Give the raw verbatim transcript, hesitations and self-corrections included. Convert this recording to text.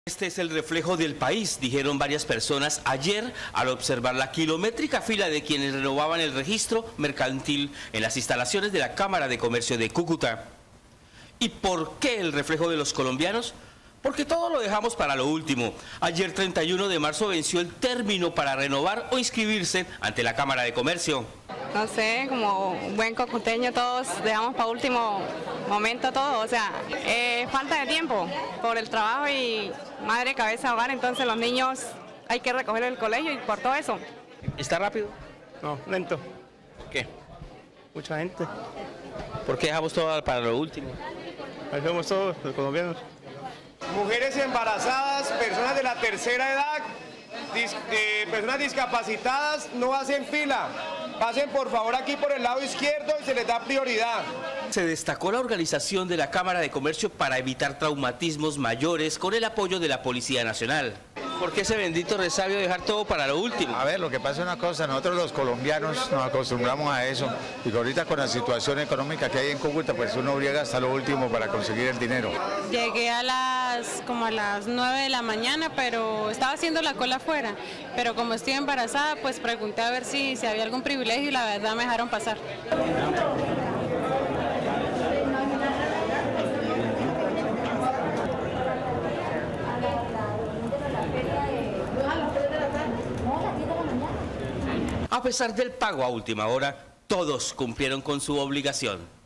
Este es el reflejo del país, dijeron varias personas ayer al observar la kilométrica fila de quienes renovaban el registro mercantil en las instalaciones de la Cámara de Comercio de Cúcuta. ¿Y por qué el reflejo de los colombianos? Porque todo lo dejamos para lo último. Ayer treinta y uno de marzo venció el término para renovar o inscribirse ante la Cámara de Comercio. No sé, como buen cocuteño todos dejamos para último momento todo, o sea, eh, falta de tiempo por el trabajo y madre cabeza hogar, entonces los niños hay que recoger el colegio y por todo eso. ¿Está rápido? No, lento. ¿Qué? Mucha gente. ¿Por qué dejamos todo para lo último? Ahí somos todos los colombianos. Mujeres embarazadas, personas de la tercera edad, dis, eh, personas discapacitadas, no hacen fila. Pasen por favor aquí por el lado izquierdo y se les da prioridad. Se destacó la organización de la Cámara de Comercio para evitar traumatismos mayores con el apoyo de la Policía Nacional. ¿Por qué ese bendito resabio de dejar todo para lo último? A ver, lo que pasa es una cosa, nosotros los colombianos nos acostumbramos a eso y que ahorita con la situación económica que hay en Cúcuta, pues uno briega hasta lo último para conseguir el dinero. Llegué a las como a las nueve de la mañana, pero estaba haciendo la cola afuera, pero como estoy embarazada, pues pregunté a ver si, si había algún privilegio y la verdad me dejaron pasar. A pesar del pago a última hora, todos cumplieron con su obligación.